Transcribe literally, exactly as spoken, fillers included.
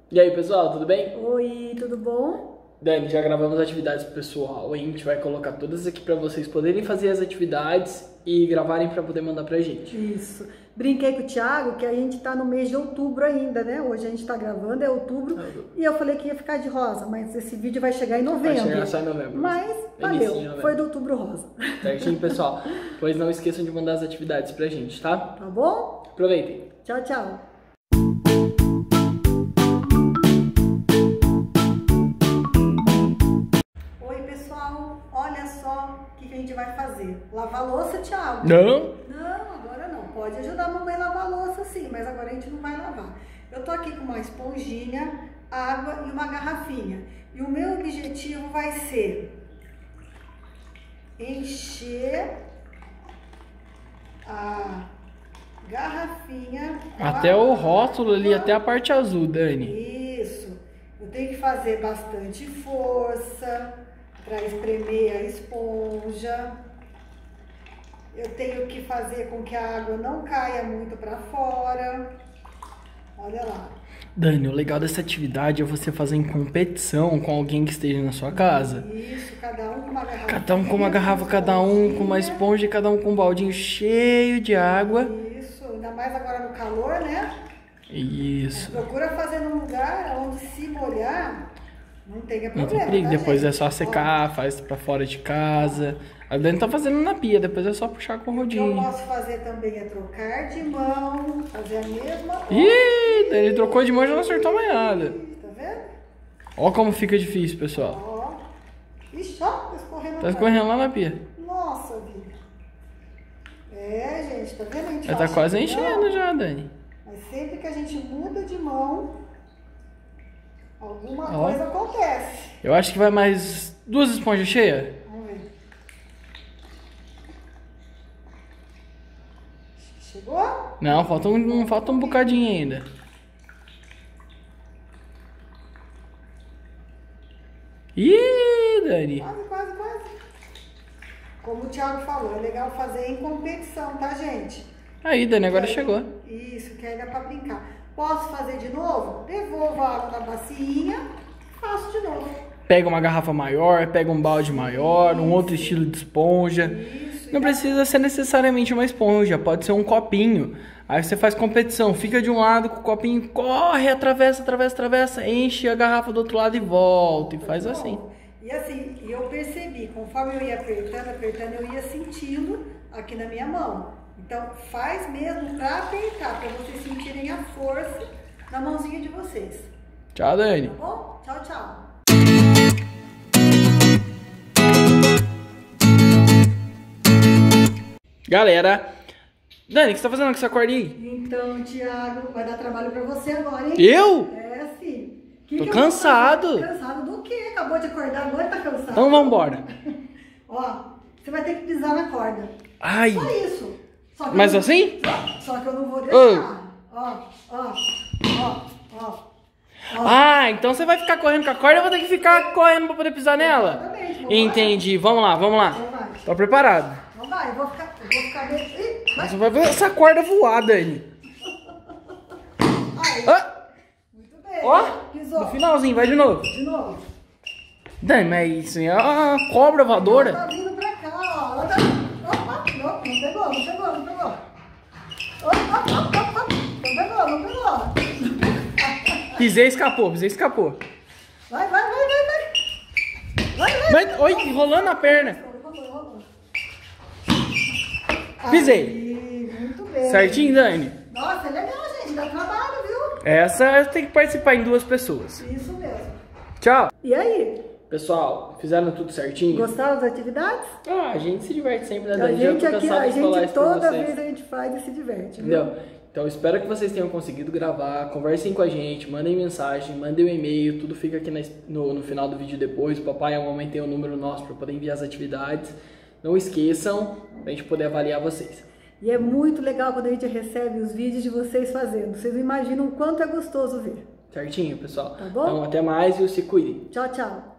E aí, pessoal, tudo bem? Oi, tudo bom? Dani, já gravamos atividades pro pessoal. A gente vai colocar todas aqui para vocês poderem fazer as atividades e gravarem para poder mandar pra gente. Isso. Brinquei com o Thiago que a gente tá no mês de outubro ainda, né? Hoje a gente tá gravando, é outubro. Ah, e eu falei que ia ficar de rosa, mas esse vídeo vai chegar em novembro. Vai chegar só em novembro. Mas valeu, foi do outubro rosa. Certinho, pessoal? Pois não esqueçam de mandar as atividades pra gente, tá? Tá bom? Aproveitem. Tchau, tchau. Olha só o que, que a gente vai fazer. Lavar a louça, Thiago? Não. Não, agora não. Pode ajudar a mamãe a lavar a louça sim, mas agora a gente não vai lavar. Eu tô aqui com uma esponjinha, água e uma garrafinha. E o meu objetivo vai ser encher a garrafinha. Até o rótulo ali, até a parte azul, Dani. Isso. Eu tenho que fazer bastante força para espremer a esponja. Eu tenho que fazer com que a água não caia muito para fora. Olha lá. Dani, o legal dessa atividade é você fazer em competição com alguém que esteja na sua casa. Isso, cada um com uma garrafa. Cada um com uma garrafa, cada um com uma esponja e cada um com um baldinho cheio de água. Isso, ainda mais agora no calor, né? Isso. Procura fazer num lugar onde se molhar não tenha problema. Não tem perigo, tá, depois gente? é só secar, ó, faz pra fora de casa. A Dani tá fazendo na pia, depois é só puxar com o rodinho. O que eu posso fazer também é trocar de mão, fazer a mesma coisa. Ih, Dani trocou de mão e já não acertou mais nada. Tá vendo? Ó como fica difícil, pessoal. Ó. Ixi, ó, tá escorrendo. Tá escorrendo lá na pia. Nossa, vida. É, gente, tá vendo? A gente Já tá quase enchendo já, Dani. Mas sempre que a gente muda de mão, alguma ó, coisa acontece. Eu acho que vai mais duas esponjas cheias. Vamos ver. Chegou? Não, falta um, falta um bocadinho ainda. Ih, Dani. Quase, quase, quase. Como o Thiago falou, é legal fazer em competição, tá, gente? Aí, Dani, agora aí, chegou. Isso, que aí dá pra brincar. Posso fazer de novo? Devolvo a água da bacinha, faço de novo. Pega uma garrafa maior, pega um balde maior, um outro estilo de esponja. Isso, não precisa ser necessariamente uma esponja, pode ser um copinho. Aí você faz competição, fica de um lado com o copinho, corre, atravessa, atravessa, atravessa, enche a garrafa do outro lado e volta. E faz assim. E assim, eu percebi, conforme eu ia apertando, apertando, eu ia sentindo aqui na minha mão. Então faz mesmo pra apertar, pra vocês sentirem a força na mãozinha de vocês. Tchau, Dani. Tá bom? Tchau, tchau. Galera, Dani, o que você tá fazendo com essa corda aí? Então, Thiago, vai dar trabalho pra você agora, hein? Eu? É, sim. Que Tô que cansado. Cansado do quê? Acabou de acordar agora e tá cansado. Então vambora. Ó, você vai ter que pisar na corda. Ai. Só isso. Só que Mas eu... assim? Só, só que eu não vou deixar. Oh. Ó, ó, ó, ó. Ah, então você vai ficar correndo com a corda e eu vou ter que ficar correndo pra poder pisar nela? Exatamente. Entendi. Vamos lá, vamos lá. Então vai. Tô preparado. Então vai, eu vou ficar, eu vou ficar meio... Ih, vai. Você vai ver essa corda voar, Dani. Aí. Ah, Muito bem. ó, Pisou. no finalzinho, vai de novo. De novo. Dani, mas isso é uma cobra Ela voadora. tá vindo pra cá, ó. Ela tá... Opa, não, não pegou, não pegou, não pegou. Opa, opa, opa. Não pegou, não pegou. Pisei, escapou, pisei, escapou. Vai, vai, vai, vai, vai. Vai, vai. Mas, oi, enrolando a perna. Rolou, rolou. Pisei. Aí, muito bem. Certinho, Dani? Nossa, é legal, gente. Dá trabalho, viu? Essa tem que participar em duas pessoas. Isso mesmo. Tchau. E aí? Pessoal, fizeram tudo certinho? Gostaram das atividades? Ah, a gente se diverte sempre, né, A Dani? Já gente tô aqui, cansado a de falar gente isso pra toda vocês. vez a gente faz e se diverte, viu? Entendeu? Então espero que vocês tenham conseguido gravar, conversem com a gente, mandem mensagem, mandem um e-mail, tudo fica aqui na, no, no final do vídeo depois, o papai e a mamãe tem o número nosso para poder enviar as atividades. Não esqueçam, pra gente poder avaliar vocês. E é muito legal quando a gente recebe os vídeos de vocês fazendo, vocês não imaginam o quanto é gostoso ver. Certinho, pessoal? Tá bom? Então até mais e se cuidem. Tchau, tchau.